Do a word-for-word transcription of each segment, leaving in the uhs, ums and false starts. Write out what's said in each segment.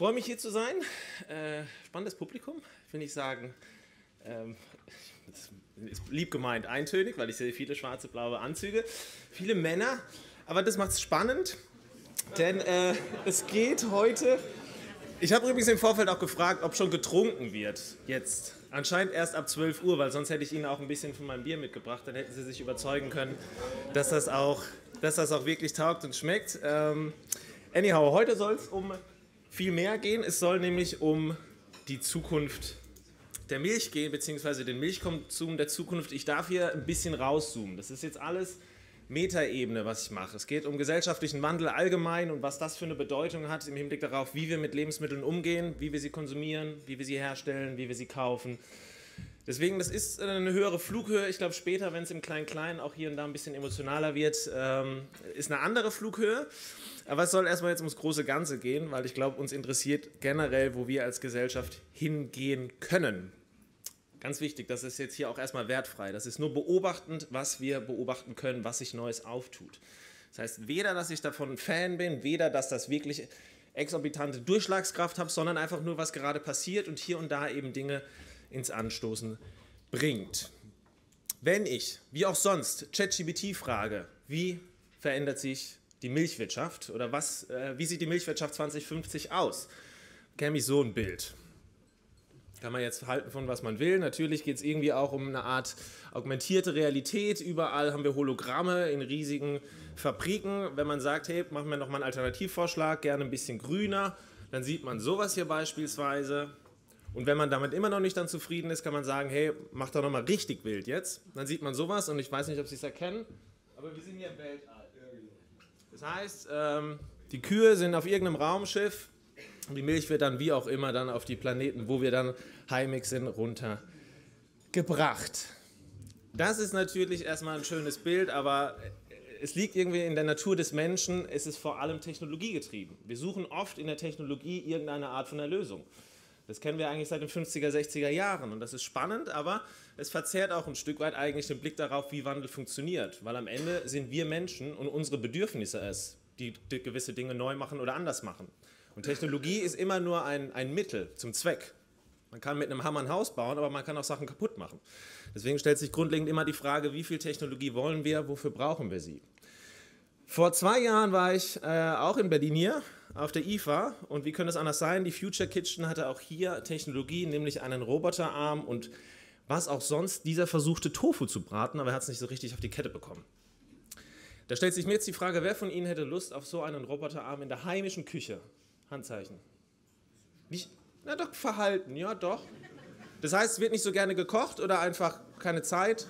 freue mich, hier zu sein. Äh, spannendes Publikum, will ich sagen. Ähm, das ist lieb gemeint, eintönig, weil ich sehe viele schwarze, blaue Anzüge, viele Männer. Aber das macht es spannend, denn äh, es geht heute... Ich habe übrigens im Vorfeld auch gefragt, ob schon getrunken wird jetzt. Anscheinend erst ab zwölf Uhr, weil sonst hätte ich Ihnen auch ein bisschen von meinem Bier mitgebracht. Dann hätten Sie sich überzeugen können, dass das auch, dass das auch wirklich taugt und schmeckt. Ähm, anyhow, heute soll es um viel mehr gehen. Es soll nämlich um die Zukunft der Milch gehen, beziehungsweise den Milchkonsum der Zukunft. Ich darf hier ein bisschen rauszoomen. Das ist jetzt alles Metaebene, was ich mache. Es geht um gesellschaftlichen Wandel allgemein und was das für eine Bedeutung hat im Hinblick darauf, wie wir mit Lebensmitteln umgehen, wie wir sie konsumieren, wie wir sie herstellen, wie wir sie kaufen. Deswegen, das ist eine höhere Flughöhe. Ich glaube, später, wenn es im Klein-Klein auch hier und da ein bisschen emotionaler wird, ähm, ist eine andere Flughöhe. Aber es soll erstmal jetzt ums große Ganze gehen, weil ich glaube, uns interessiert generell, wo wir als Gesellschaft hingehen können. Ganz wichtig, das ist jetzt hier auch erstmal wertfrei. Das ist nur beobachtend, was wir beobachten können, was sich Neues auftut. Das heißt, weder, dass ich davon ein Fan bin, weder, dass das wirklich exorbitante Durchschlagskraft hat, sondern einfach nur, was gerade passiert und hier und da eben Dinge ins Anstoßen bringt. Wenn ich, wie auch sonst, ChatGPT frage, wie verändert sich die Milchwirtschaft oder was, äh, wie sieht die Milchwirtschaft zwanzig fünfzig aus, käme ich so ein Bild. Kann man jetzt halten von was man will. Natürlich geht es irgendwie auch um eine Art augmentierte Realität. Überall haben wir Hologramme in riesigen Fabriken. Wenn man sagt, hey, machen wir nochmal einen Alternativvorschlag, gerne ein bisschen grüner, dann sieht man sowas hier beispielsweise. Und wenn man damit immer noch nicht dann zufrieden ist, kann man sagen, hey, mach doch nochmal richtig wild jetzt. Dann sieht man sowas und ich weiß nicht, ob Sie es erkennen, aber wir sind hier im Weltall. Das heißt, ähm, die Kühe sind auf irgendeinem Raumschiff. Und die Milch wird dann wie auch immer dann auf die Planeten, wo wir dann heimig sind, runtergebracht. Das ist natürlich erstmal ein schönes Bild, aber es liegt irgendwie in der Natur des Menschen, es ist vor allem technologiegetrieben. Wir suchen oft in der Technologie irgendeine Art von Erlösung. Das kennen wir eigentlich seit den fünfziger, sechziger Jahren und das ist spannend, aber es verzerrt auch ein Stück weit eigentlich den Blick darauf, wie Wandel funktioniert. Weil am Ende sind wir Menschen und unsere Bedürfnisse es, die gewisse Dinge neu machen oder anders machen. Und Technologie ist immer nur ein, ein Mittel zum Zweck. Man kann mit einem Hammer ein Haus bauen, aber man kann auch Sachen kaputt machen. Deswegen stellt sich grundlegend immer die Frage, wie viel Technologie wollen wir, wofür brauchen wir sie? Vor zwei Jahren war ich äh, auch in Berlin hier auf der I F A und wie könnte es anders sein? Die Future Kitchen hatte auch hier Technologie, nämlich einen Roboterarm und was auch sonst, dieser versuchte Tofu zu braten, aber er hat es nicht so richtig auf die Kette bekommen. Da stellt sich mir jetzt die Frage, wer von Ihnen hätte Lust auf so einen Roboterarm in der heimischen Küche? Handzeichen. Nicht, na doch, verhalten, ja doch. Das heißt, es wird nicht so gerne gekocht oder einfach keine Zeit?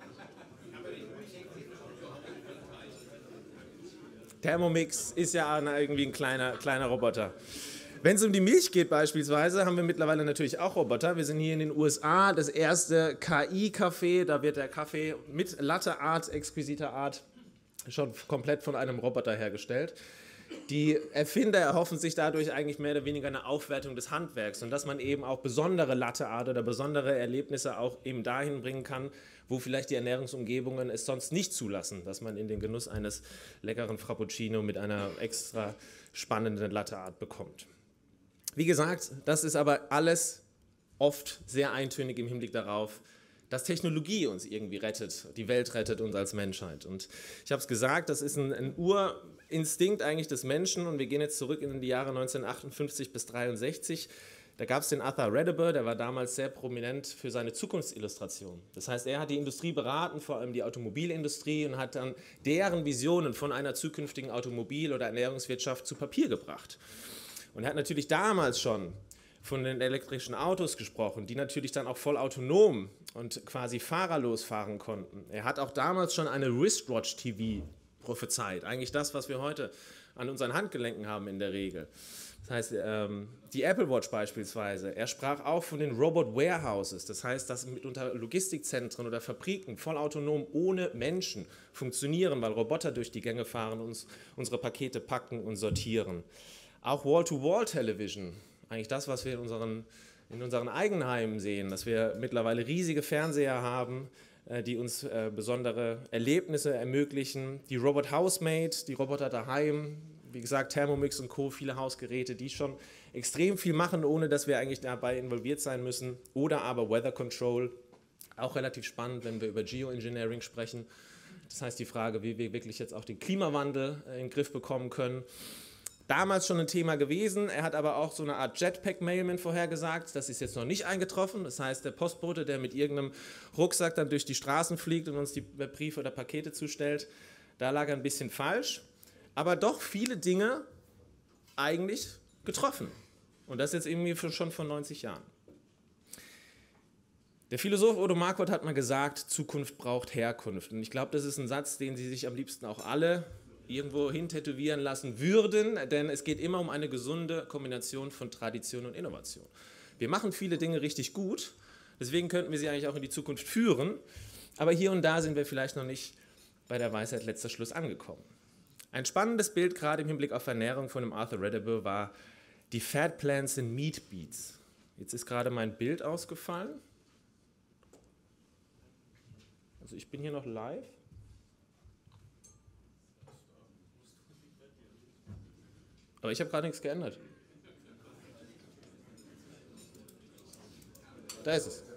Thermomix ist ja irgendwie ein kleiner, kleiner Roboter. Wenn es um die Milch geht beispielsweise, haben wir mittlerweile natürlich auch Roboter. Wir sind hier in den U S A, das erste K I-Café, da wird der Kaffee mit Latte-Art, exquisiter Art, schon komplett von einem Roboter hergestellt. Die Erfinder erhoffen sich dadurch eigentlich mehr oder weniger eine Aufwertung des Handwerks und dass man eben auch besondere Latteart oder besondere Erlebnisse auch eben dahin bringen kann, wo vielleicht die Ernährungsumgebungen es sonst nicht zulassen, dass man in den Genuss eines leckeren Frappuccino mit einer extra spannenden Latteart bekommt. Wie gesagt, das ist aber alles oft sehr eintönig im Hinblick darauf, dass Technologie uns irgendwie rettet, die Welt rettet uns als Menschheit. Und ich habe es gesagt, das ist ein, ein Urinstinkt eigentlich des Menschen und wir gehen jetzt zurück in die Jahre neunzehnhundertachtundfünfzig bis neunzehnhundertdreiundsechzig. Da gab es den Arthur Rediber, der war damals sehr prominent für seine Zukunftsillustration. Das heißt, er hat die Industrie beraten, vor allem die Automobilindustrie und hat dann deren Visionen von einer zukünftigen Automobil- oder Ernährungswirtschaft zu Papier gebracht. Und er hat natürlich damals schon von den elektrischen Autos gesprochen, die natürlich dann auch voll autonom und quasi fahrerlos fahren konnten. Er hat auch damals schon eine Wristwatch-T V prophezeit, eigentlich das, was wir heute an unseren Handgelenken haben in der Regel. Das heißt, ähm, die Apple Watch beispielsweise, er sprach auch von den Robot Warehouses, das heißt, dass mitunter Logistikzentren oder Fabriken vollautonom ohne Menschen funktionieren, weil Roboter durch die Gänge fahren, uns unsere Pakete packen und sortieren. Auch Wall-to-Wall-Television, eigentlich das, was wir in unseren, in unseren Eigenheimen sehen, dass wir mittlerweile riesige Fernseher haben, äh, die uns äh, besondere Erlebnisse ermöglichen. Die Robot Housemaid, die Roboter daheim, wie gesagt, Thermomix und Co., viele Hausgeräte, die schon extrem viel machen, ohne dass wir eigentlich dabei involviert sein müssen. Oder aber Weather Control, auch relativ spannend, wenn wir über Geoengineering sprechen. Das heißt die Frage, wie wir wirklich jetzt auch den Klimawandel in den Griff bekommen können. Damals schon ein Thema gewesen, er hat aber auch so eine Art Jetpack-Mailman vorhergesagt, das ist jetzt noch nicht eingetroffen, das heißt der Postbote, der mit irgendeinem Rucksack dann durch die Straßen fliegt und uns die Briefe oder Pakete zustellt, da lag er ein bisschen falsch, aber doch viele Dinge eigentlich getroffen und das jetzt irgendwie schon vor neunzig Jahren. Der Philosoph Odo Marquardt hat mal gesagt, Zukunft braucht Herkunft und ich glaube, das ist ein Satz, den Sie sich am liebsten auch alle irgendwo hin tätowieren lassen würden, denn es geht immer um eine gesunde Kombination von Tradition und Innovation. Wir machen viele Dinge richtig gut, deswegen könnten wir sie eigentlich auch in die Zukunft führen, aber hier und da sind wir vielleicht noch nicht bei der Weisheit letzter Schluss angekommen. Ein spannendes Bild, gerade im Hinblick auf Ernährung von dem Arthur Redible, war die Fat Plants and Meat Beats. Jetzt ist gerade mein Bild ausgefallen. Also ich bin hier noch live. Aber ich habe gerade nichts geändert. Da ist es.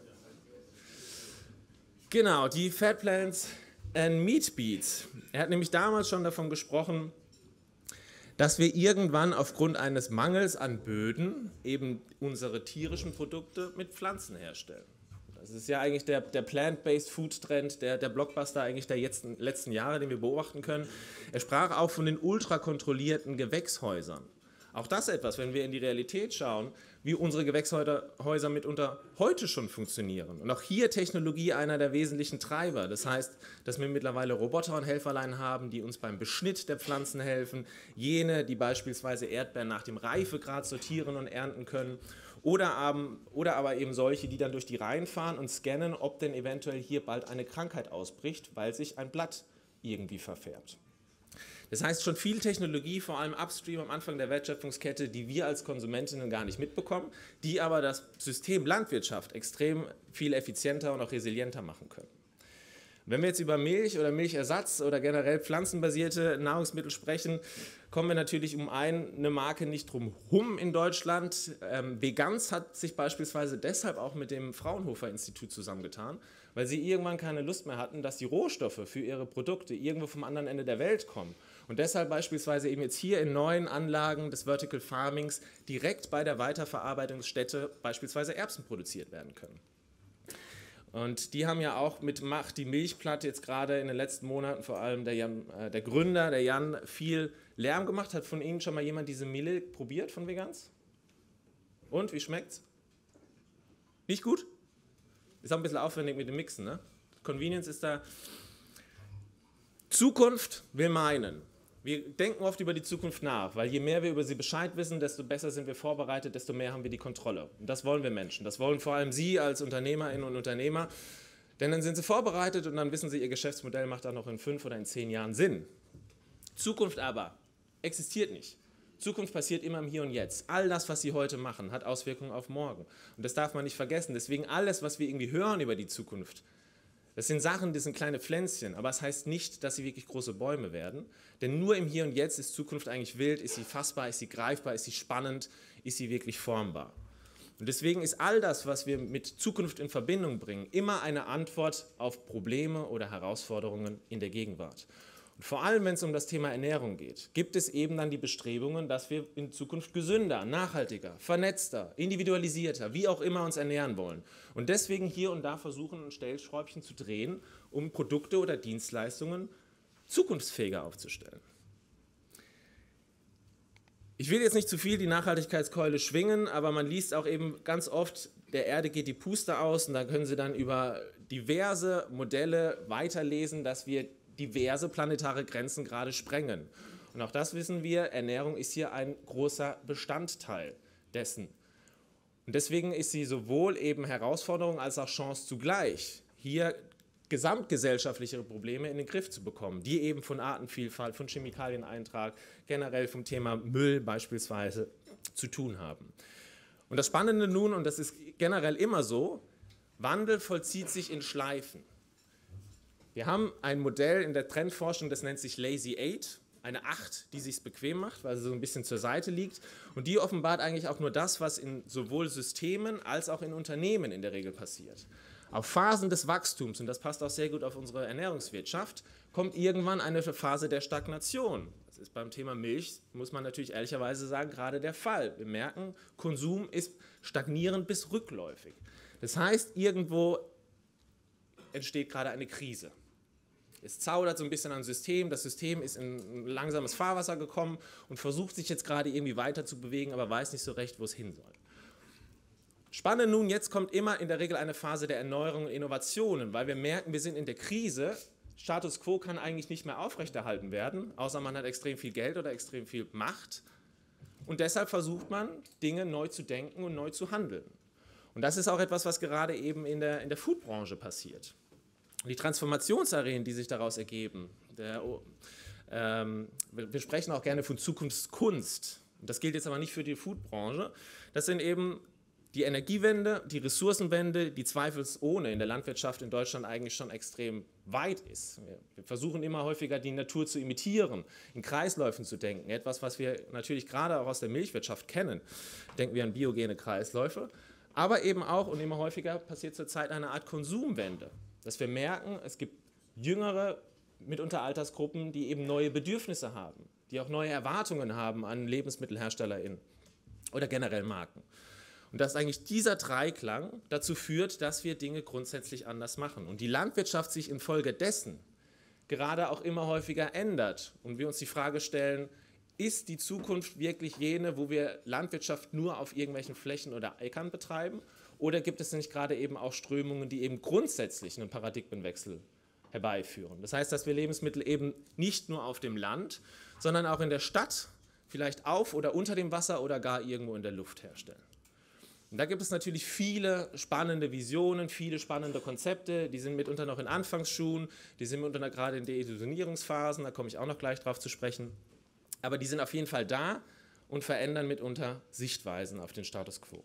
Genau, die Fat Plants and Meat Beats. Er hat nämlich damals schon davon gesprochen, dass wir irgendwann aufgrund eines Mangels an Böden eben unsere tierischen Produkte mit Pflanzen herstellen. Das ist ja eigentlich der, der Plant-Based Food-Trend, der, der Blockbuster eigentlich der jetzt, letzten Jahre, den wir beobachten können. Er sprach auch von den ultrakontrollierten Gewächshäusern. Auch das etwas, wenn wir in die Realität schauen, wie unsere Gewächshäuser mitunter heute schon funktionieren. Und auch hier Technologie einer der wesentlichen Treiber. Das heißt, dass wir mittlerweile Roboter und Helferlein haben, die uns beim Beschnitt der Pflanzen helfen, jene, die beispielsweise Erdbeeren nach dem Reifegrad sortieren und ernten können. Oder, ähm, oder aber eben solche, die dann durch die Reihen fahren und scannen, ob denn eventuell hier bald eine Krankheit ausbricht, weil sich ein Blatt irgendwie verfärbt. Das heißt schon viel Technologie, vor allem upstream am Anfang der Wertschöpfungskette, die wir als Konsumentinnen gar nicht mitbekommen, die aber das System Landwirtschaft extrem viel effizienter und auch resilienter machen können. Wenn wir jetzt über Milch oder Milchersatz oder generell pflanzenbasierte Nahrungsmittel sprechen, kommen wir natürlich um eine Marke nicht drum herum in Deutschland. Ähm, Veganz hat sich beispielsweise deshalb auch mit dem Fraunhofer Institut zusammengetan, weil sie irgendwann keine Lust mehr hatten, dass die Rohstoffe für ihre Produkte irgendwo vom anderen Ende der Welt kommen. Und deshalb beispielsweise eben jetzt hier in neuen Anlagen des Vertical Farmings direkt bei der Weiterverarbeitungsstätte beispielsweise Erbsen produziert werden können. Und die haben ja auch mit Macht die Milchplatte jetzt gerade in den letzten Monaten, vor allem der, Jan, äh, der Gründer, der Jan, viel Lärm gemacht. Hat von Ihnen schon mal jemand diese Mille probiert von Veganz? Und, wie schmeckt's? Nicht gut? Ist auch ein bisschen aufwendig mit dem Mixen, ne? Convenience ist da. Zukunft will meinen. Wir denken oft über die Zukunft nach, weil je mehr wir über sie Bescheid wissen, desto besser sind wir vorbereitet, desto mehr haben wir die Kontrolle. Und das wollen wir Menschen. Das wollen vor allem Sie als Unternehmerinnen und Unternehmer, denn dann sind Sie vorbereitet und dann wissen Sie, Ihr Geschäftsmodell macht auch noch in fünf oder in zehn Jahren Sinn. Zukunft aber existiert nicht. Zukunft passiert immer im Hier und Jetzt. All das, was Sie heute machen, hat Auswirkungen auf morgen. Und das darf man nicht vergessen. Deswegen alles, was wir irgendwie hören über die Zukunft, das sind Sachen, das sind kleine Pflänzchen, aber es das heißt nicht, dass sie wirklich große Bäume werden. Denn nur im Hier und Jetzt ist Zukunft eigentlich wild, ist sie fassbar, ist sie greifbar, ist sie spannend, ist sie wirklich formbar. Und deswegen ist all das, was wir mit Zukunft in Verbindung bringen, immer eine Antwort auf Probleme oder Herausforderungen in der Gegenwart. Und vor allem, wenn es um das Thema Ernährung geht, gibt es eben dann die Bestrebungen, dass wir in Zukunft gesünder, nachhaltiger, vernetzter, individualisierter, wie auch immer uns ernähren wollen. Und deswegen hier und da versuchen, ein Stellschräubchen zu drehen, um Produkte oder Dienstleistungen zukunftsfähiger aufzustellen. Ich will jetzt nicht zu viel die Nachhaltigkeitskeule schwingen, aber man liest auch eben ganz oft, der Erde geht die Puste aus und da können Sie dann über diverse Modelle weiterlesen, dass wir diverse planetare Grenzen gerade sprengen. Und auch das wissen wir, Ernährung ist hier ein großer Bestandteil dessen. Und deswegen ist sie sowohl eben Herausforderung als auch Chance zugleich, hier gesamtgesellschaftliche Probleme in den Griff zu bekommen, die eben von Artenvielfalt, von Chemikalieneintrag, generell vom Thema Müll beispielsweise zu tun haben. Und das Spannende nun, und das ist generell immer so, Wandel vollzieht sich in Schleifen. Wir haben ein Modell in der Trendforschung, das nennt sich Lazy Eight. eine acht, die sich bequem macht, weil sie so ein bisschen zur Seite liegt. Und die offenbart eigentlich auch nur das, was in sowohl Systemen als auch in Unternehmen in der Regel passiert. Auf Phasen des Wachstums, und das passt auch sehr gut auf unsere Ernährungswirtschaft, kommt irgendwann eine Phase der Stagnation. Das ist beim Thema Milch, muss man natürlich ehrlicherweise sagen, gerade der Fall. Wir merken, Konsum ist stagnierend bis rückläufig. Das heißt, irgendwo entsteht gerade eine Krise. Es zaudert so ein bisschen am System, das System ist in ein langsames Fahrwasser gekommen und versucht sich jetzt gerade irgendwie weiter zu bewegen, aber weiß nicht so recht, wo es hin soll. Spannend nun, jetzt kommt immer in der Regel eine Phase der Erneuerung und Innovationen, weil wir merken, wir sind in der Krise, Status quo kann eigentlich nicht mehr aufrechterhalten werden, außer man hat extrem viel Geld oder extrem viel Macht und deshalb versucht man, Dinge neu zu denken und neu zu handeln. Und das ist auch etwas, was gerade eben in der, in der Foodbranche passiert. Die Transformationsarenen, die sich daraus ergeben, der, ähm, wir sprechen auch gerne von Zukunftskunst, das gilt jetzt aber nicht für die Foodbranche, das sind eben die Energiewende, die Ressourcenwende, die zweifelsohne in der Landwirtschaft in Deutschland eigentlich schon extrem weit ist. Wir versuchen immer häufiger, die Natur zu imitieren, in Kreisläufen zu denken. Etwas, was wir natürlich gerade auch aus der Milchwirtschaft kennen. Denken wir an biogene Kreisläufe. Aber eben auch, und immer häufiger passiert zurzeit eine Art Konsumwende. Dass wir merken, es gibt jüngere, mitunter Altersgruppen, die eben neue Bedürfnisse haben, die auch neue Erwartungen haben an LebensmittelherstellerInnen oder generell Marken. Und dass eigentlich dieser Dreiklang dazu führt, dass wir Dinge grundsätzlich anders machen. Und die Landwirtschaft sich infolgedessen gerade auch immer häufiger ändert. Und wir uns die Frage stellen, ist die Zukunft wirklich jene, wo wir Landwirtschaft nur auf irgendwelchen Flächen oder Äckern betreiben? Oder gibt es nicht gerade eben auch Strömungen, die eben grundsätzlich einen Paradigmenwechsel herbeiführen? Das heißt, dass wir Lebensmittel eben nicht nur auf dem Land, sondern auch in der Stadt, vielleicht auf oder unter dem Wasser oder gar irgendwo in der Luft herstellen. Und da gibt es natürlich viele spannende Visionen, viele spannende Konzepte, die sind mitunter noch in Anfangsschuhen, die sind mitunter gerade in Deillusionierungsphasen, da komme ich auch noch gleich drauf zu sprechen. Aber die sind auf jeden Fall da und verändern mitunter Sichtweisen auf den Status quo.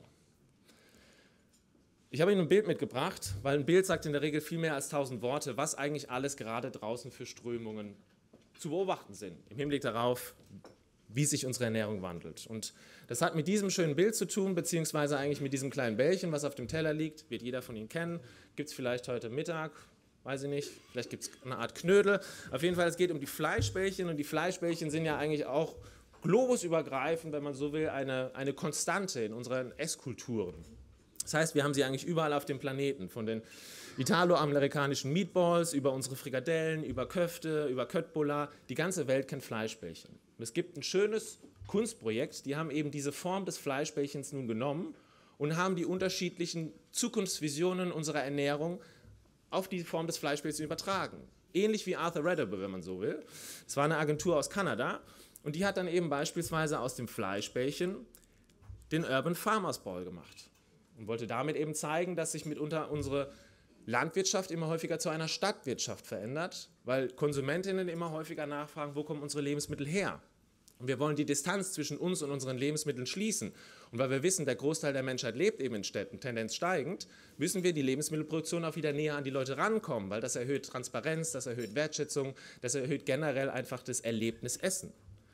Ich habe Ihnen ein Bild mitgebracht, weil ein Bild sagt in der Regel viel mehr als tausend Worte, was eigentlich alles gerade draußen für Strömungen zu beobachten sind, im Hinblick darauf, wie sich unsere Ernährung wandelt. Und das hat mit diesem schönen Bild zu tun, beziehungsweise eigentlich mit diesem kleinen Bällchen, was auf dem Teller liegt, wird jeder von Ihnen kennen, gibt es vielleicht heute Mittag, weiß ich nicht, vielleicht gibt es eine Art Knödel. Auf jeden Fall, es geht um die Fleischbällchen und die Fleischbällchen sind ja eigentlich auch globusübergreifend, wenn man so will, eine, eine Konstante in unseren Esskulturen. Das heißt, wir haben sie eigentlich überall auf dem Planeten, von den italo-amerikanischen Meatballs, über unsere Frikadellen, über Köfte, über Köttbullar, die ganze Welt kennt Fleischbällchen. Und es gibt ein schönes Kunstprojekt, die haben eben diese Form des Fleischbällchens nun genommen und haben die unterschiedlichen Zukunftsvisionen unserer Ernährung auf die Form des Fleischbällchens übertragen. Ähnlich wie Arthur Rederby, wenn man so will. Es war eine Agentur aus Kanada und die hat dann eben beispielsweise aus dem Fleischbällchen den Urban Farmers Ball gemacht und wollte damit eben zeigen, dass sich mitunter unsere Landwirtschaft immer häufiger zu einer Stadtwirtschaft verändert, weil Konsumentinnen immer häufiger nachfragen, wo kommen unsere Lebensmittel her? Und wir wollen die Distanz zwischen uns und unseren Lebensmitteln schließen. Und weil wir wissen, der Großteil der Menschheit lebt eben in Städten, Tendenz steigend, müssen wir die Lebensmittelproduktion auch wieder näher an die Leute rankommen, weil das erhöht Transparenz, das erhöht Wertschätzung, das erhöht generell einfach das Erlebnis Essen.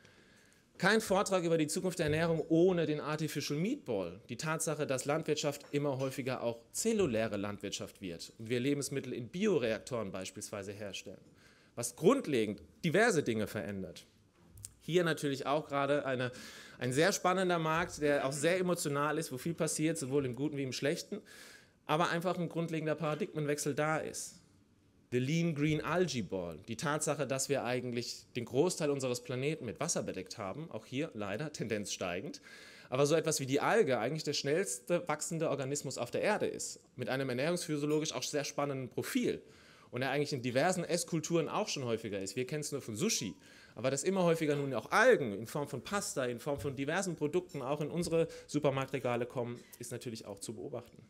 Kein Vortrag über die Zukunft der Ernährung ohne den Artificial Meatball. Die Tatsache, dass Landwirtschaft immer häufiger auch zelluläre Landwirtschaft wird und wir Lebensmittel in Bioreaktoren beispielsweise herstellen, was grundlegend diverse Dinge verändert. Hier natürlich auch gerade eine, ein sehr spannender Markt, der auch sehr emotional ist, wo viel passiert, sowohl im Guten wie im Schlechten, aber einfach ein grundlegender Paradigmenwechsel da ist. The Lean Green Algae Ball, die Tatsache, dass wir eigentlich den Großteil unseres Planeten mit Wasser bedeckt haben, auch hier leider Tendenz steigend, aber so etwas wie die Alge eigentlich der schnellste wachsende Organismus auf der Erde ist, mit einem ernährungsphysiologisch auch sehr spannenden Profil und er eigentlich in diversen Esskulturen auch schon häufiger ist. Wir kennen es nur von Sushi, aber dass immer häufiger nun auch Algen in Form von Pasta, in Form von diversen Produkten auch in unsere Supermarktregale kommen, ist natürlich auch zu beobachten.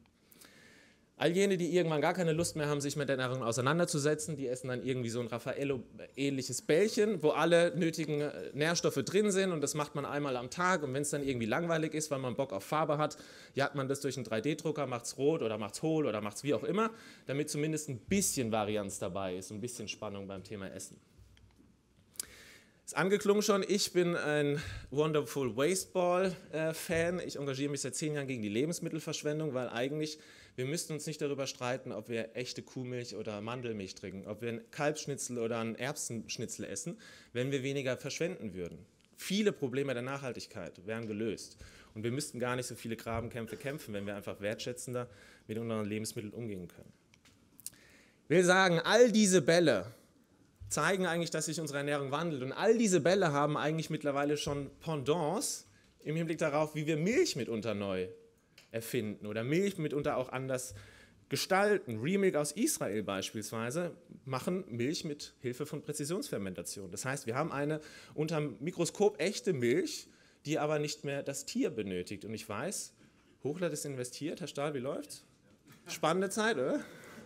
All jene, die irgendwann gar keine Lust mehr haben, sich mit der Ernährung auseinanderzusetzen, die essen dann irgendwie so ein Raffaello-ähnliches Bällchen, wo alle nötigen Nährstoffe drin sind und das macht man einmal am Tag und wenn es dann irgendwie langweilig ist, weil man Bock auf Farbe hat, jagt man das durch einen drei D Drucker, macht es rot oder macht es hohl oder macht es wie auch immer, damit zumindest ein bisschen Varianz dabei ist, ein bisschen Spannung beim Thema Essen. Ist angeklungen schon, ich bin ein Wonderful Waste Ball-Fan. Ich engagiere mich seit zehn Jahren gegen die Lebensmittelverschwendung, weil eigentlich, wir müssten uns nicht darüber streiten, ob wir echte Kuhmilch oder Mandelmilch trinken, ob wir einen Kalbsschnitzel oder einen Erbsenschnitzel essen, wenn wir weniger verschwenden würden. Viele Probleme der Nachhaltigkeit wären gelöst. Und wir müssten gar nicht so viele Grabenkämpfe kämpfen, wenn wir einfach wertschätzender mit unseren Lebensmitteln umgehen können. Ich will sagen, all diese Bälle zeigen eigentlich, dass sich unsere Ernährung wandelt. Und all diese Bälle haben eigentlich mittlerweile schon Pendants im Hinblick darauf, wie wir Milch mitunter neu erfinden oder Milch mitunter auch anders gestalten. Remilk aus Israel beispielsweise machen Milch mit Hilfe von Präzisionsfermentation. Das heißt, wir haben eine unter dem Mikroskop echte Milch, die aber nicht mehr das Tier benötigt. Und ich weiß, Hochland ist investiert. Herr Stahl, wie läuft's? Spannende Zeit, oder?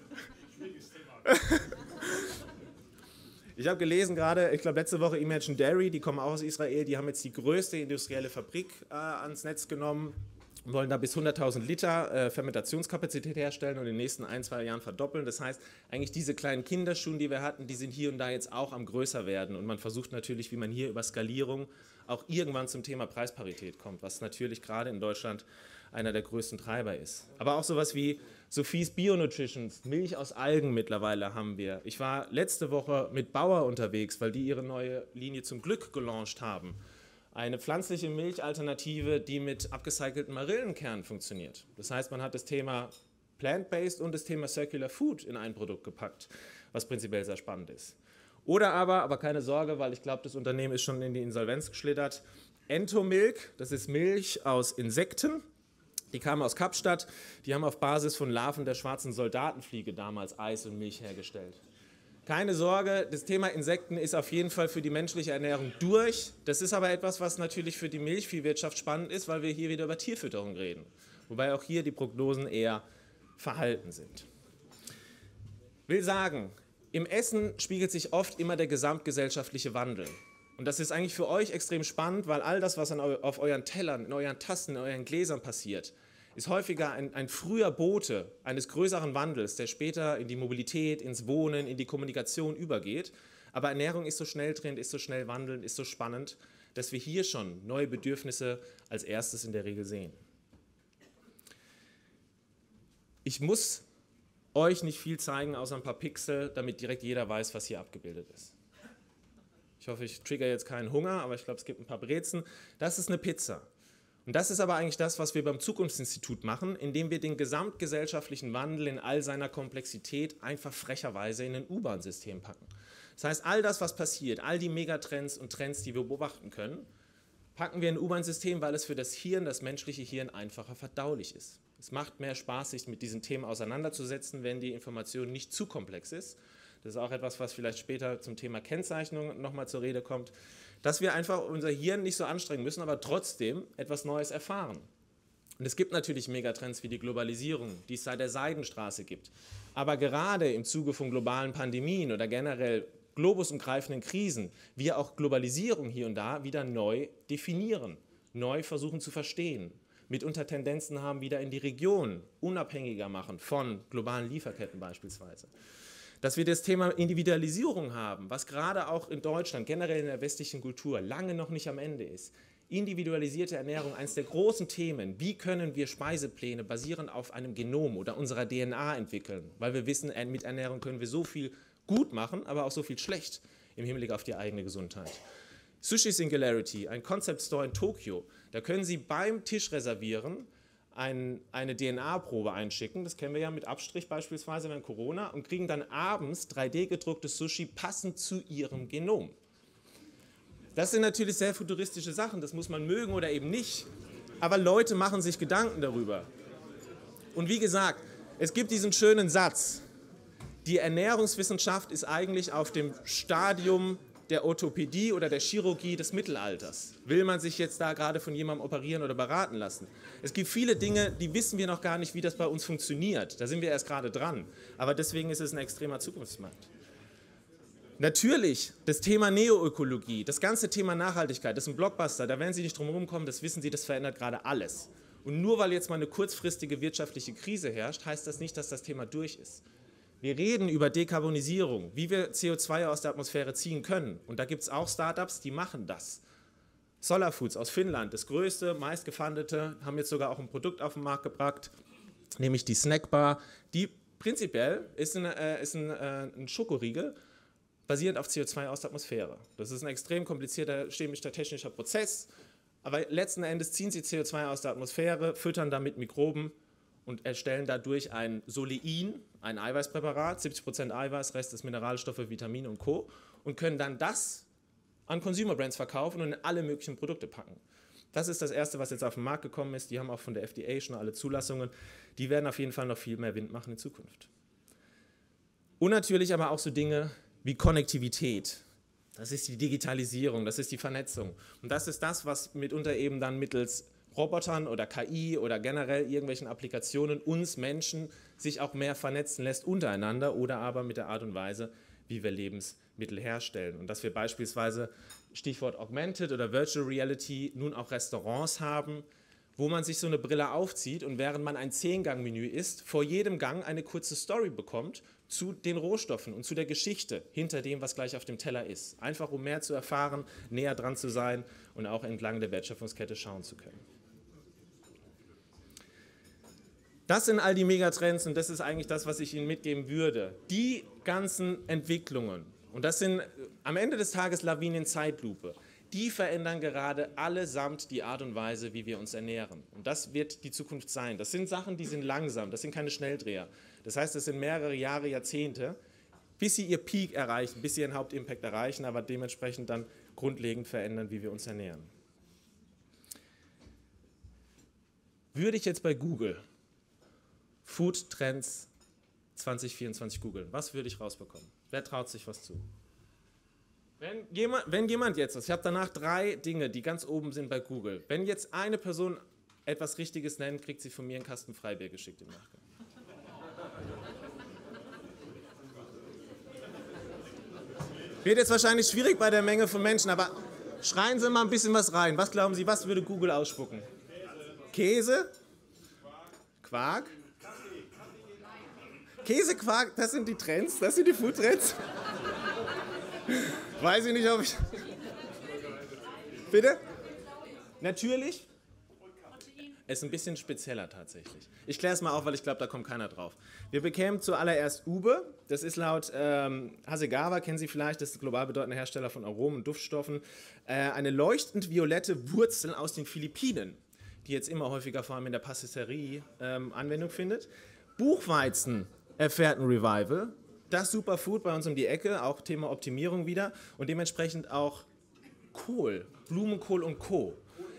Ich habe gelesen gerade, ich glaube letzte Woche Imagine Dairy, die kommen auch aus Israel, die haben jetzt die größte industrielle Fabrik äh, ans Netz genommen, wollen da bis hunderttausend Liter äh, Fermentationskapazität herstellen und in den nächsten ein, zwei Jahren verdoppeln. Das heißt, eigentlich diese kleinen Kinderschuhen, die wir hatten, die sind hier und da jetzt auch am größer werden. Und man versucht natürlich, wie man hier über Skalierung auch irgendwann zum Thema Preisparität kommt, was natürlich gerade in Deutschland einer der größten Treiber ist. Aber auch sowas wie Sophies Bio-Nutritions, Milch aus Algen mittlerweile haben wir. Ich war letzte Woche mit Bauer unterwegs, weil die ihre neue Linie zum Glück gelauncht haben. Eine pflanzliche Milchalternative, die mit upgecycelten Marillenkernen funktioniert. Das heißt, man hat das Thema Plant-Based und das Thema Circular Food in ein Produkt gepackt, was prinzipiell sehr spannend ist. Oder aber, aber keine Sorge, weil ich glaube, das Unternehmen ist schon in die Insolvenz geschlittert, Entomilk, das ist Milch aus Insekten. Die kamen aus Kapstadt, die haben auf Basis von Larven der schwarzen Soldatenfliege damals Eis und Milch hergestellt. Keine Sorge, das Thema Insekten ist auf jeden Fall für die menschliche Ernährung durch. Das ist aber etwas, was natürlich für die Milchviehwirtschaft spannend ist, weil wir hier wieder über Tierfütterung reden. Wobei auch hier die Prognosen eher verhalten sind. Ich will sagen, im Essen spiegelt sich oft immer der gesamtgesellschaftliche Wandel. Und das ist eigentlich für euch extrem spannend, weil all das, was an eu auf euren Tellern, in euren Tassen, in euren Gläsern passiert, ist häufiger ein, ein früher Bote eines größeren Wandels, der später in die Mobilität, ins Wohnen, in die Kommunikation übergeht. Aber Ernährung ist so schnell drin, ist so schnell wandelnd, ist so spannend, dass wir hier schon neue Bedürfnisse als erstes in der Regel sehen. Ich muss euch nicht viel zeigen, außer ein paar Pixel, damit direkt jeder weiß, was hier abgebildet ist. Ich hoffe, ich trigger jetzt keinen Hunger, aber ich glaube, es gibt ein paar Brezen. Das ist eine Pizza. Und das ist aber eigentlich das, was wir beim Zukunftsinstitut machen, indem wir den gesamtgesellschaftlichen Wandel in all seiner Komplexität einfach frecherweise in ein U-Bahn-System packen. Das heißt, all das, was passiert, all die Megatrends und Trends, die wir beobachten können, packen wir in ein U-Bahn-System, weil es für das Hirn, das menschliche Hirn, einfacher verdaulich ist. Es macht mehr Spaß, sich mit diesen Themen auseinanderzusetzen, wenn die Information nicht zu komplex ist. Das ist auch etwas, was vielleicht später zum Thema Kennzeichnung nochmal zur Rede kommt, dass wir einfach unser Hirn nicht so anstrengen müssen, aber trotzdem etwas Neues erfahren. Und es gibt natürlich Megatrends wie die Globalisierung, die es seit der Seidenstraße gibt. Aber gerade im Zuge von globalen Pandemien oder generell globusumgreifenden Krisen, wir auch Globalisierung hier und da wieder neu definieren, neu versuchen zu verstehen, mitunter Tendenzen haben, wieder in die Region unabhängiger machen von globalen Lieferketten beispielsweise. Dass wir das Thema Individualisierung haben, was gerade auch in Deutschland, generell in der westlichen Kultur, lange noch nicht am Ende ist. Individualisierte Ernährung, eines der großen Themen. Wie können wir Speisepläne basierend auf einem Genom oder unserer D N A entwickeln? Weil wir wissen, mit Ernährung können wir so viel gut machen, aber auch so viel schlecht im Hinblick auf die eigene Gesundheit. Sushi Singularity, ein Concept Store in Tokio. Da können Sie beim Tisch reservieren, Ein, eine D N A-Probe einschicken, das kennen wir ja mit Abstrich beispielsweise während Corona, und kriegen dann abends drei D gedrucktes Sushi passend zu ihrem Genom. Das sind natürlich sehr futuristische Sachen, das muss man mögen oder eben nicht, aber Leute machen sich Gedanken darüber. Und wie gesagt, es gibt diesen schönen Satz, die Ernährungswissenschaft ist eigentlich auf dem Stadium der Orthopädie oder der Chirurgie des Mittelalters. Will man sich jetzt da gerade von jemandem operieren oder beraten lassen? Es gibt viele Dinge, die wissen wir noch gar nicht, wie das bei uns funktioniert. Da sind wir erst gerade dran. Aber deswegen ist es ein extremer Zukunftsmarkt. Natürlich, das Thema Neoökologie, das ganze Thema Nachhaltigkeit, das ist ein Blockbuster, da werden Sie nicht drum herum kommen, das wissen Sie, das verändert gerade alles. Und nur weil jetzt mal eine kurzfristige wirtschaftliche Krise herrscht, heißt das nicht, dass das Thema durch ist. Wir reden über Dekarbonisierung, wie wir C O zwei aus der Atmosphäre ziehen können. Und da gibt es auch Startups, die machen das. Solar Foods aus Finnland, das größte, meistgefundete, haben jetzt sogar auch ein Produkt auf den Markt gebracht, nämlich die Snackbar, die prinzipiell ist ein, äh, ist ein, äh, ein Schokoriegel, basierend auf C O zwei aus der Atmosphäre. Das ist ein extrem komplizierter chemischer, technischer Prozess, aber letzten Endes ziehen sie C O zwei aus der Atmosphäre, füttern damit Mikroben und erstellen dadurch ein Solein, ein Eiweißpräparat, siebzig Prozent Eiweiß, Rest ist Mineralstoffe, Vitamine und Co. und können dann das an Consumer Brands verkaufen und in alle möglichen Produkte packen. Das ist das Erste, was jetzt auf den Markt gekommen ist. Die haben auch von der F D A schon alle Zulassungen. Die werden auf jeden Fall noch viel mehr Wind machen in Zukunft. Und natürlich aber auch so Dinge wie Konnektivität. Das ist die Digitalisierung, das ist die Vernetzung. Und das ist das, was mitunter eben dann mittels Robotern oder K I oder generell irgendwelchen Applikationen uns Menschen sich auch mehr vernetzen lässt untereinander oder aber mit der Art und Weise, wie wir Lebensmittel herstellen. Und dass wir beispielsweise, Stichwort Augmented oder Virtual Reality, nun auch Restaurants haben, wo man sich so eine Brille aufzieht und während man ein Zehn-Gang-Menü isst, vor jedem Gang eine kurze Story bekommt zu den Rohstoffen und zu der Geschichte hinter dem, was gleich auf dem Teller ist. Einfach um mehr zu erfahren, näher dran zu sein und auch entlang der Wertschöpfungskette schauen zu können. Das sind all die Megatrends und das ist eigentlich das, was ich Ihnen mitgeben würde. Die ganzen Entwicklungen, und das sind am Ende des Tages Lawinen Zeitlupe, die verändern gerade allesamt die Art und Weise, wie wir uns ernähren. Und das wird die Zukunft sein. Das sind Sachen, die sind langsam, das sind keine Schnelldreher. Das heißt, es sind mehrere Jahre, Jahrzehnte, bis sie ihr Peak erreichen, bis sie ihren Hauptimpact erreichen, aber dementsprechend dann grundlegend verändern, wie wir uns ernähren. Würde ich jetzt bei Google Food Trends zwanzig vierundzwanzig googeln, was würde ich rausbekommen? Wer traut sich was zu? Wenn jemand, wenn jemand jetzt, ich habe danach drei Dinge, die ganz oben sind bei Google, wenn jetzt eine Person etwas Richtiges nennt, kriegt sie von mir einen Kasten Freibier geschickt im Nachgang. Wird jetzt wahrscheinlich schwierig bei der Menge von Menschen, aber schreien Sie mal ein bisschen was rein. Was glauben Sie, was würde Google ausspucken? Käse? Quark? Käse, Quark, das sind die Trends, das sind die Food-Trends. Weiß ich nicht, ob ich... Bitte? Natürlich? Ist ein bisschen spezieller tatsächlich. Ich kläre es mal auf, weil ich glaube, da kommt keiner drauf. Wir bekämen zuallererst Ube. Das ist laut ähm, Hasegawa, kennen Sie vielleicht, das ist ein global bedeutender Hersteller von Aromen und Duftstoffen, äh, eine leuchtend violette Wurzel aus den Philippinen, die jetzt immer häufiger vor allem in der Patisserie ähm, Anwendung findet. Buchweizen erfährt ein Revival. Das Superfood bei uns um die Ecke, auch Thema Optimierung wieder und dementsprechend auch Kohl, Blumenkohl und Co.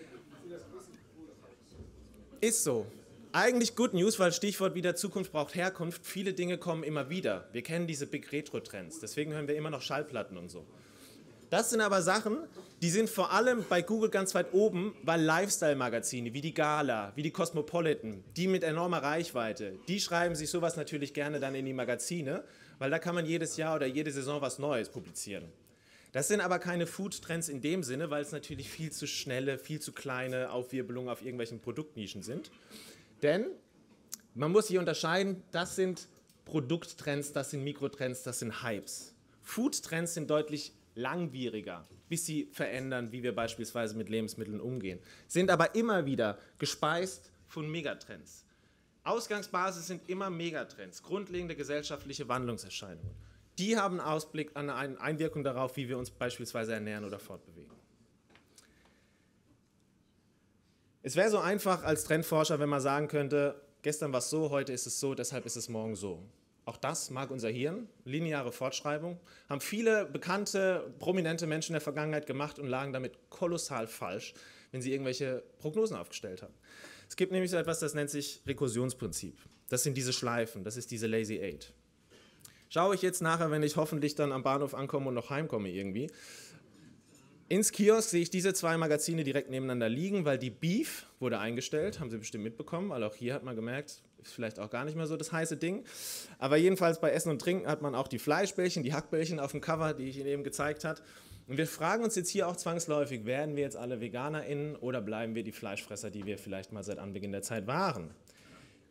Ist so. Eigentlich Good News, weil Stichwort wieder Zukunft braucht Herkunft. Viele Dinge kommen immer wieder. Wir kennen diese Big Retro Trends, deswegen hören wir immer noch Schallplatten und so. Das sind aber Sachen, die sind vor allem bei Google ganz weit oben, weil Lifestyle-Magazine wie die Gala, wie die Cosmopolitan, die mit enormer Reichweite, die schreiben sich sowas natürlich gerne dann in die Magazine, weil da kann man jedes Jahr oder jede Saison was Neues publizieren. Das sind aber keine Food-Trends in dem Sinne, weil es natürlich viel zu schnelle, viel zu kleine Aufwirbelungen auf irgendwelchen Produktnischen sind. Denn man muss hier unterscheiden, das sind Produkttrends, das sind Mikrotrends, das sind Hypes. Food-Trends sind deutlich langwieriger, bis sie verändern, wie wir beispielsweise mit Lebensmitteln umgehen, sind aber immer wieder gespeist von Megatrends. Ausgangsbasis sind immer Megatrends, grundlegende gesellschaftliche Wandlungserscheinungen. Die haben Ausblick an eine Einwirkung darauf, wie wir uns beispielsweise ernähren oder fortbewegen. Es wäre so einfach als Trendforscher, wenn man sagen könnte, gestern war es so, heute ist es so, deshalb ist es morgen so. Auch das mag unser Hirn, lineare Fortschreibung, haben viele bekannte, prominente Menschen in der Vergangenheit gemacht und lagen damit kolossal falsch, wenn sie irgendwelche Prognosen aufgestellt haben. Es gibt nämlich so etwas, das nennt sich Rekursionsprinzip. Das sind diese Schleifen, das ist diese Lazy Eight. Schaue ich jetzt nachher, wenn ich hoffentlich dann am Bahnhof ankomme und noch heimkomme irgendwie, ins Kiosk sehe ich diese zwei Magazine direkt nebeneinander liegen, weil die Beef wurde eingestellt, haben Sie bestimmt mitbekommen, weil auch hier hat man gemerkt, ist vielleicht auch gar nicht mehr so das heiße Ding. Aber jedenfalls bei Essen und Trinken hat man auch die Fleischbällchen, die Hackbällchen auf dem Cover, die ich Ihnen eben gezeigt habe. Und wir fragen uns jetzt hier auch zwangsläufig, werden wir jetzt alle VeganerInnen oder bleiben wir die Fleischfresser, die wir vielleicht mal seit Anbeginn der Zeit waren?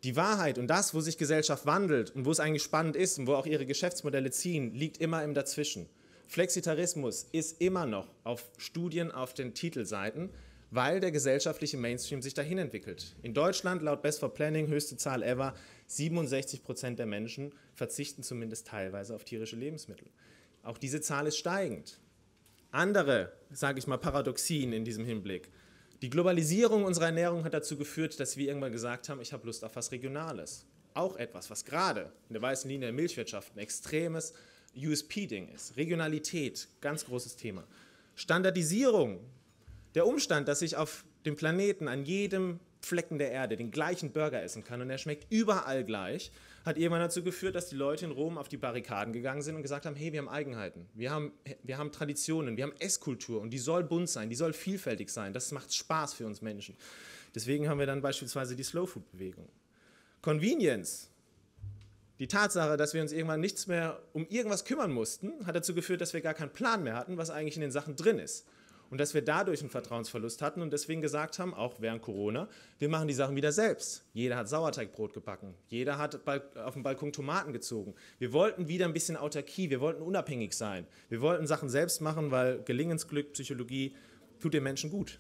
Die Wahrheit und das, wo sich Gesellschaft wandelt und wo es eigentlich spannend ist und wo auch ihre Geschäftsmodelle ziehen, liegt immer im Dazwischen. Flexitarismus ist immer noch auf Studien auf den Titelseiten, weil der gesellschaftliche Mainstream sich dahin entwickelt. In Deutschland, laut Best for Planning, höchste Zahl ever, siebenundsechzig Prozent der Menschen verzichten zumindest teilweise auf tierische Lebensmittel. Auch diese Zahl ist steigend. Andere, sage ich mal, Paradoxien in diesem Hinblick. Die Globalisierung unserer Ernährung hat dazu geführt, dass wir irgendwann gesagt haben, ich habe Lust auf was Regionales. Auch etwas, was gerade in der weißen Linie der Milchwirtschaft ein extremes U S P-Ding ist. Regionalität, ganz großes Thema. Standardisierung, der Umstand, dass ich auf dem Planeten an jedem Flecken der Erde den gleichen Burger essen kann und er schmeckt überall gleich, hat irgendwann dazu geführt, dass die Leute in Rom auf die Barrikaden gegangen sind und gesagt haben, hey, wir haben Eigenheiten, wir haben, wir haben Traditionen, wir haben Esskultur und die soll bunt sein, die soll vielfältig sein, das macht Spaß für uns Menschen. Deswegen haben wir dann beispielsweise die Slow-Food-Bewegung. Convenience, die Tatsache, dass wir uns irgendwann nichts mehr um irgendwas kümmern mussten, hat dazu geführt, dass wir gar keinen Plan mehr hatten, was eigentlich in den Sachen drin ist. Und dass wir dadurch einen Vertrauensverlust hatten und deswegen gesagt haben, auch während Corona, wir machen die Sachen wieder selbst. Jeder hat Sauerteigbrot gebacken, jeder hat auf dem Balkon Tomaten gezogen. Wir wollten wieder ein bisschen Autarkie, wir wollten unabhängig sein. Wir wollten Sachen selbst machen, weil Gelingensglück, Psychologie tut den Menschen gut.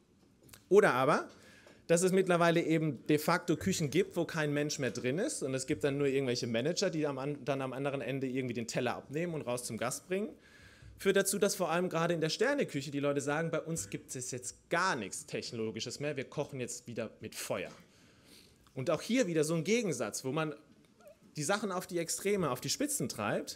Oder aber, dass es mittlerweile eben de facto Küchen gibt, wo kein Mensch mehr drin ist und es gibt dann nur irgendwelche Manager, die dann am anderen Ende irgendwie den Teller abnehmen und raus zum Gast bringen. Führt dazu, dass vor allem gerade in der Sterneküche die Leute sagen, bei uns gibt es jetzt gar nichts Technologisches mehr, wir kochen jetzt wieder mit Feuer. Und auch hier wieder so ein Gegensatz, wo man die Sachen auf die Extreme, auf die Spitzen treibt,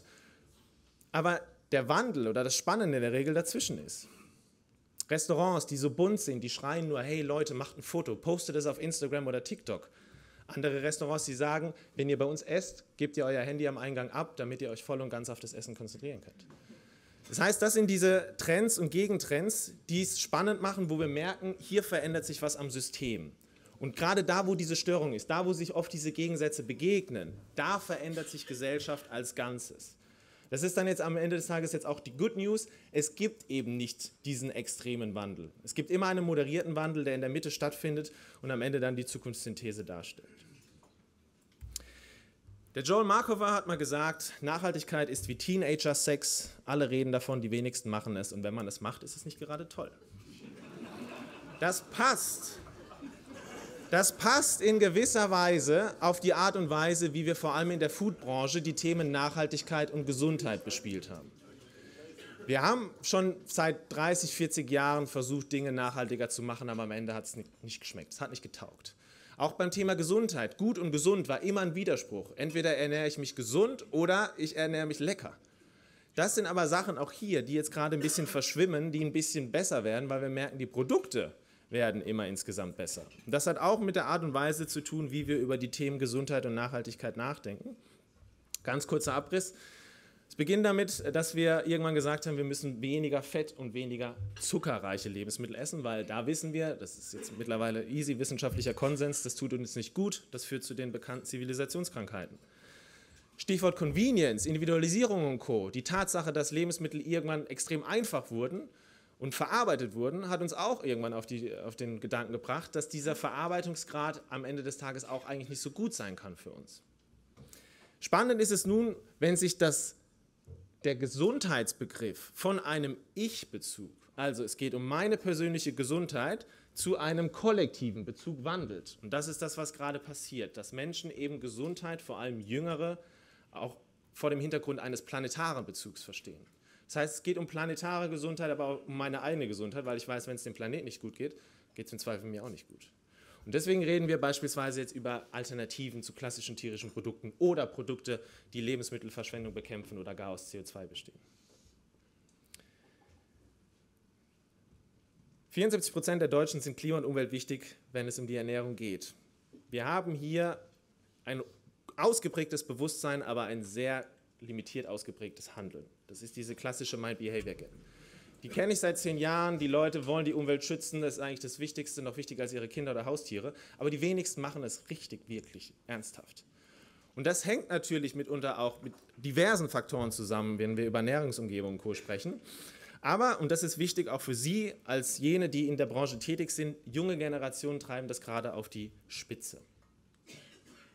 aber der Wandel oder das Spannende in der Regel dazwischen ist. Restaurants, die so bunt sind, die schreien nur, hey Leute, macht ein Foto, postet es auf Instagram oder TikTok. Andere Restaurants, die sagen, wenn ihr bei uns esst, gebt ihr euer Handy am Eingang ab, damit ihr euch voll und ganz auf das Essen konzentrieren könnt. Das heißt, das sind diese Trends und Gegentrends, die es spannend machen, wo wir merken, hier verändert sich was am System. Und gerade da, wo diese Störung ist, da, wo sich oft diese Gegensätze begegnen, da verändert sich Gesellschaft als Ganzes. Das ist dann jetzt am Ende des Tages jetzt auch die Good News. Es gibt eben nicht diesen extremen Wandel. Es gibt immer einen moderierten Wandel, der in der Mitte stattfindet und am Ende dann die Zukunftssynthese darstellt. Der Joel Markover hat mal gesagt, Nachhaltigkeit ist wie Teenager-Sex. Alle reden davon, die wenigsten machen es. Und wenn man es macht, ist es nicht gerade toll. Das passt. Das passt in gewisser Weise auf die Art und Weise, wie wir vor allem in der Foodbranche die Themen Nachhaltigkeit und Gesundheit bespielt haben. Wir haben schon seit dreißig, vierzig Jahren versucht, Dinge nachhaltiger zu machen, aber am Ende hat es nicht, nicht geschmeckt, es hat nicht getaugt. Auch beim Thema Gesundheit, gut und gesund war immer ein Widerspruch. Entweder ernähre ich mich gesund oder ich ernähre mich lecker. Das sind aber Sachen auch hier, die jetzt gerade ein bisschen verschwimmen, die ein bisschen besser werden, weil wir merken, die Produkte werden immer insgesamt besser. Und das hat auch mit der Art und Weise zu tun, wie wir über die Themen Gesundheit und Nachhaltigkeit nachdenken. Ganz kurzer Abriss. Es beginnt damit, dass wir irgendwann gesagt haben, wir müssen weniger Fett und weniger zuckerreiche Lebensmittel essen, weil da wissen wir, das ist jetzt mittlerweile easy wissenschaftlicher Konsens, das tut uns nicht gut, das führt zu den bekannten Zivilisationskrankheiten. Stichwort Convenience, Individualisierung und Co. Die Tatsache, dass Lebensmittel irgendwann extrem einfach wurden und verarbeitet wurden, hat uns auch irgendwann auf, die, auf den Gedanken gebracht, dass dieser Verarbeitungsgrad am Ende des Tages auch eigentlich nicht so gut sein kann für uns. Spannend ist es nun, wenn sich das der Gesundheitsbegriff von einem Ich-Bezug, also es geht um meine persönliche Gesundheit, zu einem kollektiven Bezug wandelt. Und das ist das, was gerade passiert, dass Menschen eben Gesundheit, vor allem Jüngere, auch vor dem Hintergrund eines planetaren Bezugs verstehen. Das heißt, es geht um planetare Gesundheit, aber auch um meine eigene Gesundheit, weil ich weiß, wenn es dem Planeten nicht gut geht, geht es im Zweifel mir auch nicht gut. Und deswegen reden wir beispielsweise jetzt über Alternativen zu klassischen tierischen Produkten oder Produkte, die Lebensmittelverschwendung bekämpfen oder gar aus C O zwei bestehen. vierundsiebzig Prozent der Deutschen sind Klima und Umwelt wichtig, wenn es um die Ernährung geht. Wir haben hier ein ausgeprägtes Bewusstsein, aber ein sehr limitiert ausgeprägtes Handeln. Das ist diese klassische Mind-Behavior-Gap. Die kenne ich seit zehn Jahren, die Leute wollen die Umwelt schützen, das ist eigentlich das Wichtigste, noch wichtiger als ihre Kinder oder Haustiere, aber die wenigsten machen es richtig, wirklich ernsthaft. Und das hängt natürlich mitunter auch mit diversen Faktoren zusammen, wenn wir über Ernährungsumgebung und Co. sprechen. Aber, und das ist wichtig auch für Sie, als jene, die in der Branche tätig sind, junge Generationen treiben das gerade auf die Spitze.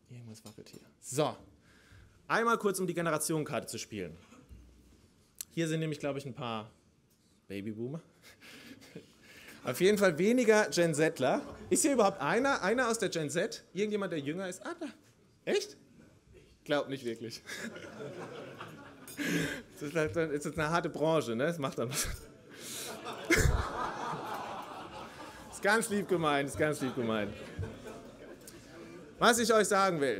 Irgendwas wackelt hier. So, einmal kurz, um die Generationenkarte zu spielen. Hier sind nämlich, glaube ich, ein paar Babyboomer. Auf jeden Fall weniger Gen Zler. Ist hier überhaupt einer, einer aus der Gen Z? Irgendjemand, der jünger ist? Ah, da. Echt? Glaubt nicht wirklich. Das ist, halt, das ist eine harte Branche, ne? Das macht dann was. Ist ganz lieb gemeint, ist ganz lieb gemeint. Was ich euch sagen will.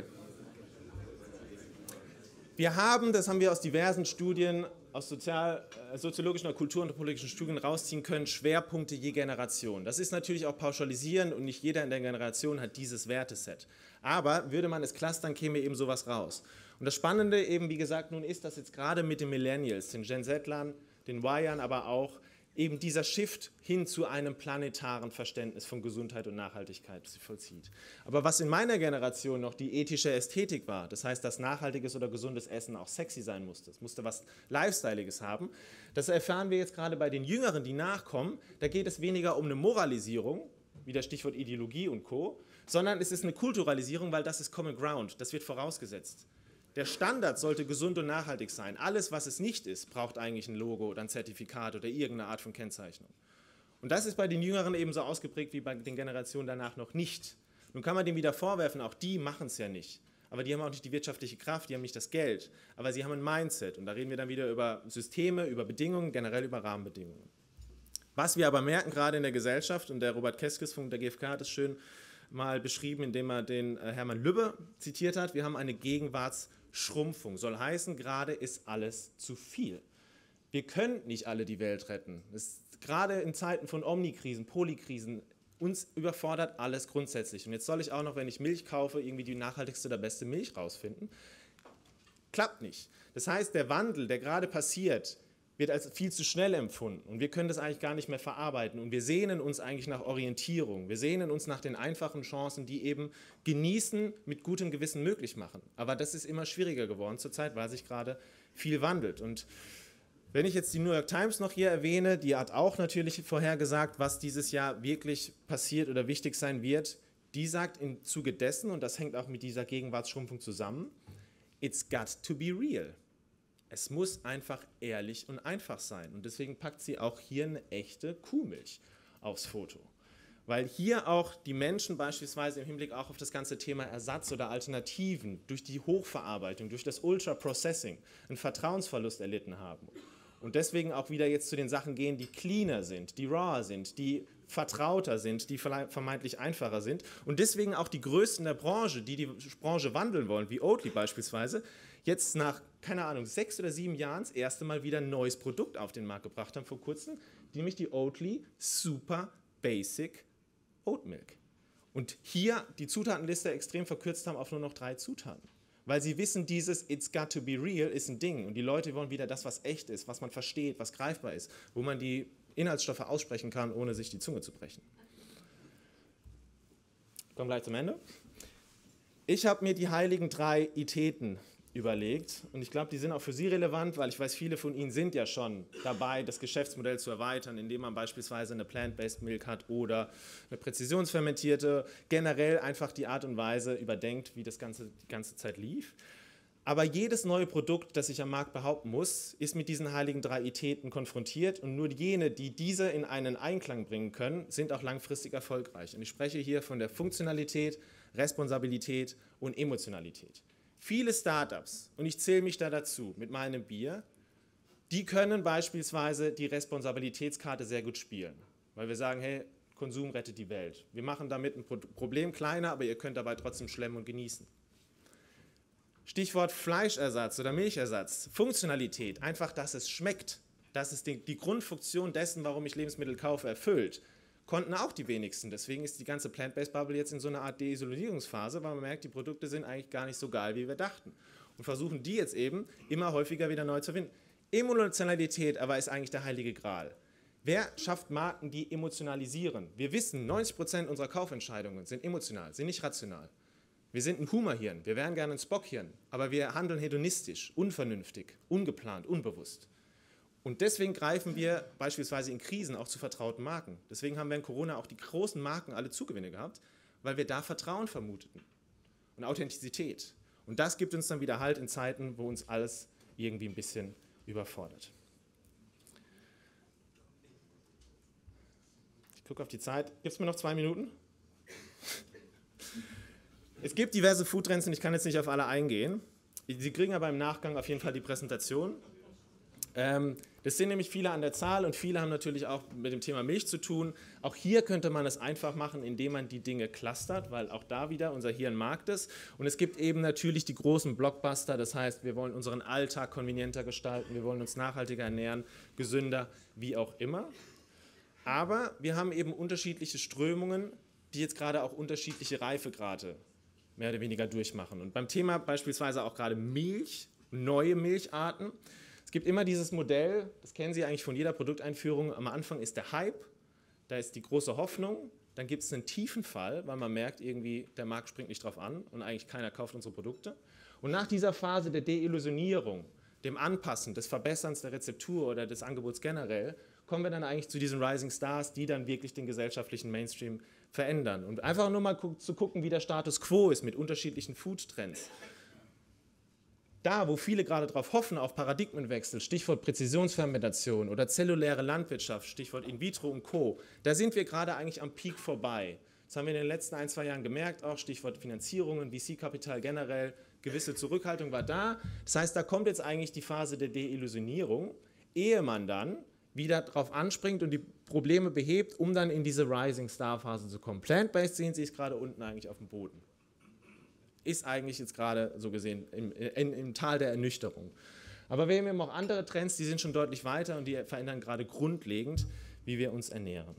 Wir haben, das haben wir aus diversen Studien, aus sozial, äh, soziologischen oder kulturanthropologischen Studien rausziehen können, Schwerpunkte je Generation. Das ist natürlich auch pauschalisierend und nicht jeder in der Generation hat dieses Werteset. Aber würde man es clustern, käme eben sowas raus. Und das Spannende eben, wie gesagt, nun ist, dass jetzt gerade mit den Millennials, den Gen Z-Lern, den Y-ern, aber auch eben dieser Shift hin zu einem planetaren Verständnis von Gesundheit und Nachhaltigkeit sich vollzieht. Aber was in meiner Generation noch die ethische Ästhetik war, das heißt, dass nachhaltiges oder gesundes Essen auch sexy sein musste, es musste was Lifestyleiges haben, das erfahren wir jetzt gerade bei den Jüngeren, die nachkommen. Da geht es weniger um eine Moralisierung, wie das Stichwort Ideologie und Co., sondern es ist eine Kulturalisierung, weil das ist Common Ground, das wird vorausgesetzt. Der Standard sollte gesund und nachhaltig sein. Alles, was es nicht ist, braucht eigentlich ein Logo oder ein Zertifikat oder irgendeine Art von Kennzeichnung. Und das ist bei den Jüngeren ebenso ausgeprägt wie bei den Generationen danach noch nicht. Nun kann man dem wieder vorwerfen, auch die machen es ja nicht. Aber die haben auch nicht die wirtschaftliche Kraft, die haben nicht das Geld. Aber sie haben ein Mindset. Und da reden wir dann wieder über Systeme, über Bedingungen, generell über Rahmenbedingungen. Was wir aber merken, gerade in der Gesellschaft, und der Robert Keskes von der G f K hat es schön mal beschrieben, indem er den Hermann Lübbe zitiert hat, wir haben eine Gegenwartsschrumpfung. Soll heißen, gerade ist alles zu viel. Wir können nicht alle die Welt retten. Es, gerade in Zeiten von Omnikrisen, Polykrisen, uns überfordert alles grundsätzlich. Und jetzt soll ich auch noch, wenn ich Milch kaufe, irgendwie die nachhaltigste oder beste Milch rausfinden. Klappt nicht. Das heißt, der Wandel, der gerade passiert, wird als viel zu schnell empfunden und wir können das eigentlich gar nicht mehr verarbeiten und wir sehnen uns eigentlich nach Orientierung, wir sehnen uns nach den einfachen Chancen, die eben Genießen mit gutem Gewissen möglich machen. Aber das ist immer schwieriger geworden zurzeit, weil sich gerade viel wandelt. Und wenn ich jetzt die New York Times noch hier erwähne, die hat auch natürlich vorhergesagt, was dieses Jahr wirklich passiert oder wichtig sein wird. Die sagt im Zuge dessen, und das hängt auch mit dieser Gegenwartsschrumpfung zusammen, it's got to be real. Es muss einfach ehrlich und einfach sein. Und deswegen packt sie auch hier eine echte Kuhmilch aufs Foto. Weil hier auch die Menschen beispielsweise im Hinblick auch auf das ganze Thema Ersatz oder Alternativen durch die Hochverarbeitung, durch das Ultra-Processing einen Vertrauensverlust erlitten haben. Und deswegen auch wieder jetzt zu den Sachen gehen, die cleaner sind, die rawer sind, die vertrauter sind, die vermeintlich einfacher sind. Und deswegen auch die Größten der Branche, die die Branche wandeln wollen, wie Oatly beispielsweise, jetzt nach, keine Ahnung, sechs oder sieben Jahren das erste Mal wieder ein neues Produkt auf den Markt gebracht haben vor kurzem, nämlich die Oatly Super Basic Oat Milk. Und hier die Zutatenliste extrem verkürzt haben auf nur noch drei Zutaten. Weil sie wissen, dieses It's got to be real ist ein Ding. Und die Leute wollen wieder das, was echt ist, was man versteht, was greifbar ist, wo man die Inhaltsstoffe aussprechen kann, ohne sich die Zunge zu brechen. Ich komme gleich zum Ende. Ich habe mir die heiligen drei Itäten überlegt und ich glaube, die sind auch für Sie relevant, weil ich weiß, viele von Ihnen sind ja schon dabei, das Geschäftsmodell zu erweitern, indem man beispielsweise eine Plant-Based Milk hat oder eine präzisionsfermentierte, generell einfach die Art und Weise überdenkt, wie das Ganze die ganze Zeit lief. Aber jedes neue Produkt, das sich am Markt behaupten muss, ist mit diesen heiligen drei Itäten konfrontiert und nur jene, die diese in einen Einklang bringen können, sind auch langfristig erfolgreich. Und ich spreche hier von der Funktionalität, Responsabilität und Emotionalität. Viele Startups, und ich zähle mich da dazu mit meinem Bier, die können beispielsweise die Responsabilitätskarte sehr gut spielen, weil wir sagen, hey, Konsum rettet die Welt. Wir machen damit ein Problem kleiner, aber ihr könnt dabei trotzdem schlemmen und genießen. Stichwort Fleischersatz oder Milchersatz, Funktionalität, einfach, dass es schmeckt, dass es die, die Grundfunktion dessen, warum ich Lebensmittel kaufe, erfüllt, konnten auch die wenigsten. Deswegen ist die ganze Plant-Based-Bubble jetzt in so einer Art Deisolierungsphase, weil man merkt, die Produkte sind eigentlich gar nicht so geil, wie wir dachten. Und versuchen die jetzt eben immer häufiger wieder neu zu finden. Emotionalität aber ist eigentlich der heilige Gral. Wer schafft Marken, die emotionalisieren? Wir wissen, neunzig Prozent unserer Kaufentscheidungen sind emotional, sind nicht rational. Wir sind ein Humorhirn, wir wären gerne ein Spockhirn, aber wir handeln hedonistisch, unvernünftig, ungeplant, unbewusst. Und deswegen greifen wir beispielsweise in Krisen auch zu vertrauten Marken. Deswegen haben wir in Corona auch die großen Marken alle Zugewinne gehabt, weil wir da Vertrauen vermuteten. und Authentizität. Und das gibt uns dann wieder Halt in Zeiten, wo uns alles irgendwie ein bisschen überfordert. Ich gucke auf die Zeit. Gibt es mir noch zwei Minuten? Es gibt diverse Foodtrends und ich kann jetzt nicht auf alle eingehen. Sie kriegen aber im Nachgang auf jeden Fall die Präsentation. Ähm, das sind nämlich viele an der Zahl und viele haben natürlich auch mit dem Thema Milch zu tun. Auch hier könnte man es einfach machen, indem man die Dinge clustert, weil auch da wieder unser Hirn mag das. Und es gibt eben natürlich die großen Blockbuster, das heißt, wir wollen unseren Alltag konvenienter gestalten, wir wollen uns nachhaltiger ernähren, gesünder, wie auch immer. Aber wir haben eben unterschiedliche Strömungen, die jetzt gerade auch unterschiedliche Reifegrade mehr oder weniger durchmachen. Und beim Thema beispielsweise auch gerade Milch, neue Milcharten. Es gibt immer dieses Modell, das kennen Sie eigentlich von jeder Produkteinführung, am Anfang ist der Hype, da ist die große Hoffnung, dann gibt es einen tiefen Fall, weil man merkt irgendwie, der Markt springt nicht drauf an und eigentlich keiner kauft unsere Produkte. Und nach dieser Phase der Deillusionierung, dem Anpassen, des Verbesserns der Rezeptur oder des Angebots generell, kommen wir dann eigentlich zu diesen Rising Stars, die dann wirklich den gesellschaftlichen Mainstream verändern. Und einfach nur mal gu- zu gucken, wie der Status quo ist mit unterschiedlichen Food-Trends. Da, wo viele gerade darauf hoffen, auf Paradigmenwechsel, Stichwort Präzisionsfermentation oder zelluläre Landwirtschaft, Stichwort In vitro und Co., da sind wir gerade eigentlich am Peak vorbei. Das haben wir in den letzten ein, zwei Jahren gemerkt, auch Stichwort Finanzierungen, V C-Kapital generell, gewisse Zurückhaltung war da. Das heißt, da kommt jetzt eigentlich die Phase der Deillusionierung, ehe man dann wieder drauf anspringt und die Probleme behebt, um dann in diese Rising Star Phase zu kommen. Plant-based sehen Sie es gerade unten eigentlich auf dem Boden. Ist eigentlich jetzt gerade so gesehen im, im, im Tal der Ernüchterung. Aber wir haben eben auch andere Trends, die sind schon deutlich weiter und die verändern gerade grundlegend, wie wir uns ernähren.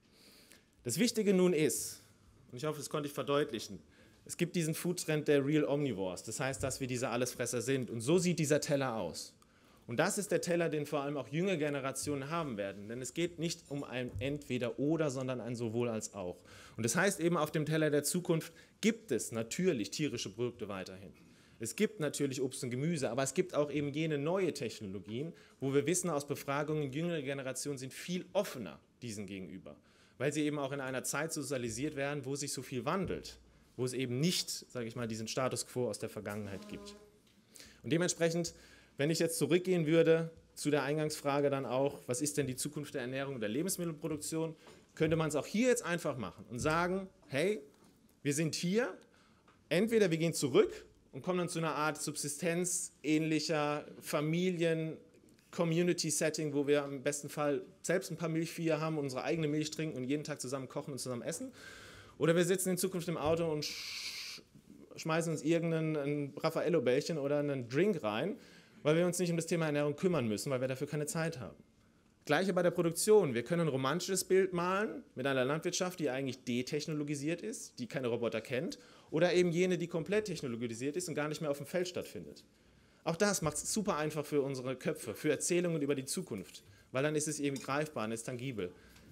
Das Wichtige nun ist, und ich hoffe, das konnte ich verdeutlichen, es gibt diesen Food-Trend der Real Omnivores, das heißt, dass wir diese Allesfresser sind und so sieht dieser Teller aus. Und das ist der Teller, den vor allem auch junge Generationen haben werden. Denn es geht nicht um ein Entweder-Oder, sondern ein Sowohl als auch. Und das heißt eben, auf dem Teller der Zukunft gibt es natürlich tierische Produkte weiterhin. Es gibt natürlich Obst und Gemüse, aber es gibt auch eben jene neue Technologien, wo wir wissen aus Befragungen, jüngere Generationen sind viel offener diesen gegenüber. Weil sie eben auch in einer Zeit sozialisiert werden, wo sich so viel wandelt. Wo es eben nicht, sage ich mal, diesen Status quo aus der Vergangenheit gibt. Und dementsprechend, wenn ich jetzt zurückgehen würde zu der Eingangsfrage dann auch, was ist denn die Zukunft der Ernährung und der Lebensmittelproduktion, könnte man es auch hier jetzt einfach machen und sagen, hey, wir sind hier, entweder wir gehen zurück und kommen dann zu einer Art subsistenzähnlicher Familien- Community-Setting, wo wir im besten Fall selbst ein paar Milchviecher haben, unsere eigene Milch trinken und jeden Tag zusammen kochen und zusammen essen. Oder wir sitzen in Zukunft im Auto und sch schmeißen uns irgendein Raffaello-Bällchen oder einen Drink rein, weil wir uns nicht um das Thema Ernährung kümmern müssen, weil wir dafür keine Zeit haben. Gleiche bei der Produktion. Wir können ein romantisches Bild malen mit einer Landwirtschaft, die eigentlich detechnologisiert ist, die keine Roboter kennt, oder eben jene, die komplett technologisiert ist und gar nicht mehr auf dem Feld stattfindet. Auch das macht es super einfach für unsere Köpfe, für Erzählungen über die Zukunft, weil dann ist es irgendwie greifbar, ist tangibel.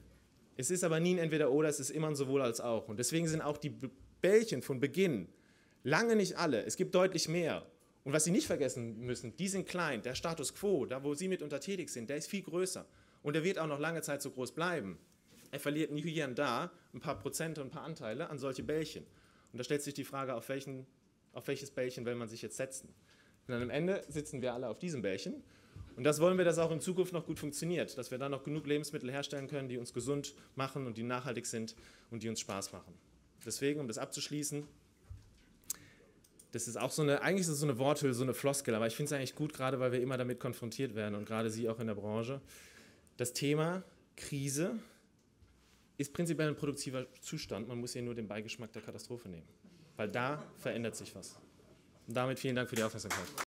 Es ist aber nie ein Entweder-Oder, es ist immer ein Sowohl als auch. Und deswegen sind auch die Bällchen von Beginn lange nicht alle. Es gibt deutlich mehr. Und was Sie nicht vergessen müssen, die sind klein. Der Status quo, da wo Sie mitunter tätig sind, der ist viel größer. Und der wird auch noch lange Zeit so groß bleiben. Er verliert nie hier und da ein paar Prozente und ein paar Anteile an solche Bällchen. Und da stellt sich die Frage, auf, welchen, auf welches Bällchen will man sich jetzt setzen? Und dann am Ende sitzen wir alle auf diesem Bällchen. Und das wollen wir, dass auch in Zukunft noch gut funktioniert, dass wir dann noch genug Lebensmittel herstellen können, die uns gesund machen und die nachhaltig sind und die uns Spaß machen. Deswegen, um das abzuschließen, das ist auch so eine, eigentlich ist es so eine Worthülse, so eine Floskel, aber ich finde es eigentlich gut, gerade weil wir immer damit konfrontiert werden und gerade Sie auch in der Branche. Das Thema Krise ist prinzipiell ein produktiver Zustand, man muss hier nur den Beigeschmack der Katastrophe nehmen, weil da verändert sich was. Und damit vielen Dank für die Aufmerksamkeit.